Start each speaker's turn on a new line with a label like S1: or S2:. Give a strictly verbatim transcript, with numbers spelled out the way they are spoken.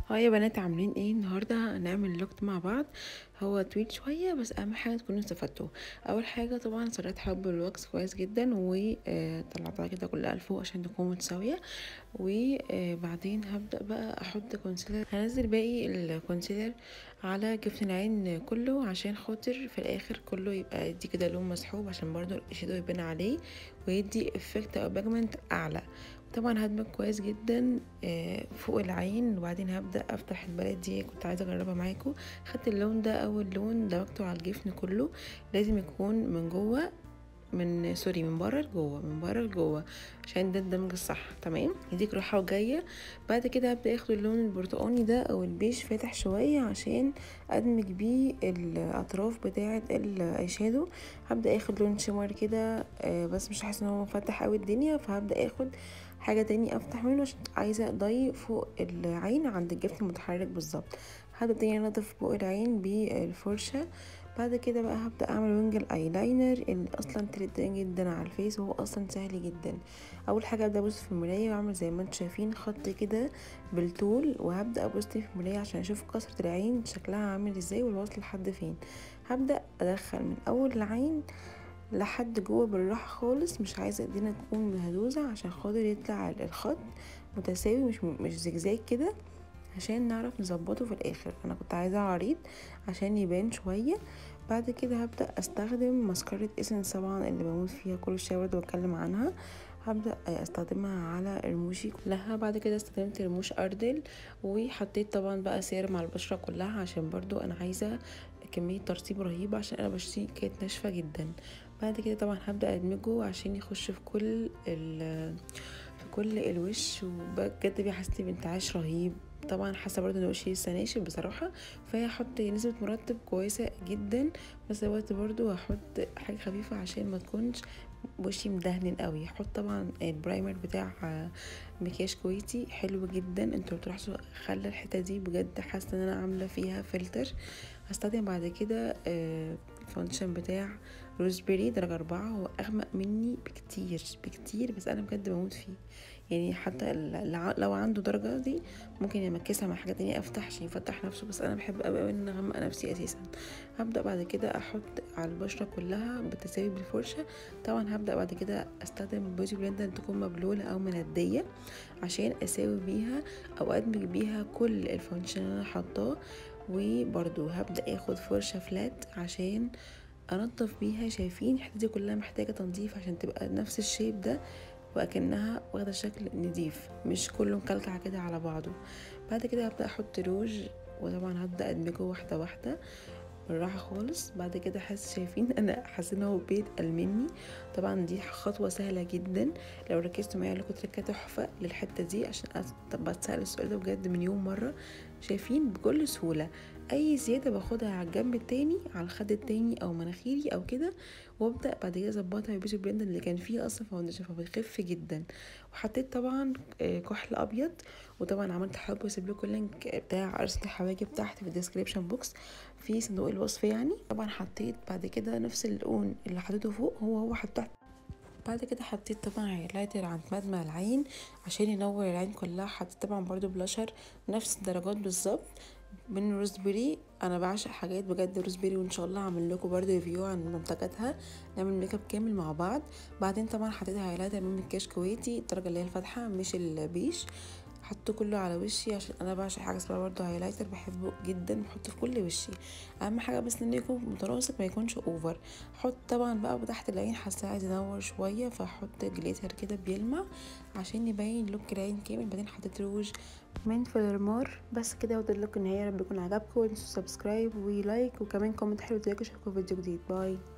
S1: اه يا بنات، عاملين ايه؟ النهارده هنعمل لوك مع بعض. هو طويل شويه بس اهم حاجه تكونوا استفدتوا. اول حاجه طبعا سرعت حب الوكس كويس جدا وطلعتها كده كلها لفوق عشان تكون متساويه. وبعدين هبدا بقى احط كونسيلر، هنزل باقي الكونسيلر على جفن العين كله عشان خاطر في الاخر كله يبقى يدي كده لون مسحوب، عشان برضو الشادو يبان عليه ويدي افكت او باجمنت اعلى. طبعا هدمج كويس جدا فوق العين، وبعدين هبدا افتح البلد دي، كنت عايزه اجربها معاكم. خدت اللون ده، اول لون دمجته على الجفن كله. لازم يكون من جوه، من سوري من بره لجوه، من بره لجوه، عشان ده الدمج الصح. تمام، يديك راحه وجايه. بعد كده هبدا اخد اللون البرتقاني ده او البيج فاتح شويه عشان ادمج بيه الاطراف بتاعه الاي شادو. هبدا اخد لون شمر كده، بس مش حاسه ان هو مفتح قوي الدنيا، فهبدا اخد حاجه تاني افتح منه عشان عايزه اضي فوق العين عند الجفن المتحرك بالظبط. هبدا تاني انضف فوق العين بالفرشه. بعد كده بقى هبدا اعمل وينج الايلاينر اللي اصلا ترند جدا على الفيس، وهو اصلا سهل جدا. اول حاجه ابدا ابص في المرايه واعمل زي ما انتم شايفين خط كده بالطول، وهبدا ابص في المرايه عشان اشوف كسرة العين شكلها عامل ازاي والوصل لحد فين. هبدا ادخل من اول العين لحد جوه بالراحه خالص، مش عايزه ايدينا تكون مهدوزه عشان خاطر يطلع الخط متساوي، مش مش زجزاج كده، عشان نعرف نظبطه في الاخر. انا كنت عايزه عريض عشان يبان شويه. بعد كده هبدا استخدم ماسكارة اسنس طبعا اللي بموت فيها كل شويه برضه بتكلم عنها. هبدا استخدمها على رموشي كلها. بعد كده استخدمت رموش اردل، وحطيت طبعا بقى سيرم على البشره كلها عشان برضو انا عايزه كميه ترطيب رهيبه، عشان انا بشرتي كانت ناشفه جدا. بعد كده طبعا هبدا ادمجه عشان يخش في كل ال في كل الوش، وبجد بيحسسني بانتعاش رهيب. طبعا حاسه برضه ان وشي لسه ناشف بصراحه، فهحط نسبه مرطب كويسه جدا، بس الوقت برضه هحط حاجه خفيفه عشان ما تكونش وشي مدهن قوي. هحط طبعا البرايمر بتاع مكياج كويتي حلو جدا، انتوا بتلاحظوا خلى الحته دي بجد حاسه ان انا عامله فيها فلتر. هستخدم بعد كده الفاونديشن بتاع روزبيري درجة أربعة، هو أغمق مني بكتير بكتير، بس أنا بجد بموت فيه. يعني حتى لو عنده درجة دي ممكن يمكسها مع حاجة تانية أفتح عشان يفتح نفسه، بس أنا بحب أوي أوي إن أغمق نفسي أساسا. هبدأ بعد كده أحط على البشرة كلها بالتساوي بالفرشة. طبعا هبدأ بعد كده أستخدم البوتي بلندر تكون مبلولة أو مندية عشان أساوي بيها أو أدمج بيها كل الفاونديشن اللي أنا حطاه. وبرضو هبدأ اخد فرشة فلات عشان انضف بيها. شايفين الحته دي كلها محتاجه تنظيف عشان تبقى نفس الشيب ده، وأكنها واخده شكل نضيف، مش كله مكلكع كده على بعضه. بعد كده هبدا احط روج، وطبعا هبدا ادمجه واحده واحده بالراحه خالص. بعد كده حاسه شايفين انا حاسه ان هو بيتقل مني. طبعا دي خطوه سهله جدا، لو ركزتوا معايا لكم تركه تحفه للحته دي، عشان بتسال السؤال ده بجد مليون مره. شايفين بكل سهوله اي زياده باخدها على الجنب التاني، على الخد التاني او مناخيري او كده، وابدا بعد كده اظبطها بالبيوتي بلندر اللي كان فيه اصلا فاونديشن، فبتخف جدا. وحطيت طبعا كحل ابيض، وطبعا عملت حرب واسيب لكم اللينك بتاع قرصة الحواجب تحت في الديسكريبشن بوكس في صندوق الوصف يعني. طبعا حطيت بعد كده نفس اللون اللي حطيته فوق هو هو حطيته تحت. بعد كده حطيت طبعا هايلايتر عند مدمع العين عشان ينور العين كلها. حطيت طبعا برضو بلاشر نفس الدرجات بالظبط من روزبيري. انا بعشق حاجات بجد روزبيري، وان شاء الله هعمل لكم برضو ريفيو عن منتجاتها، نعمل ميك اب كامل مع بعض. بعدين طبعا حطيت هايلايتر من مكياج كويتي الدرجه اللي هي الفاتحه مش البيج، حطه كله على وشي عشان انا بعشق حاجه اسمها برضو هايلايتر، بحبه جدا بحطه في كل وشي. اهم حاجه بس انه يكون متناسق ما يكونش اوفر. حط طبعا بقى تحت العين حاسه عايز انور شويه، فاحط جليتر كده بيلمع عشان يبين لوك العين كامل. بعدين حطيت روج من فيلرمار. بس كده، وده اللوك النهائي. يا رب يكون عجبكم، ومتنسوش سبسكرايب ولايك وكمان كومنت حلو تلاقوا اشوفكم في فيديو جديد. باي.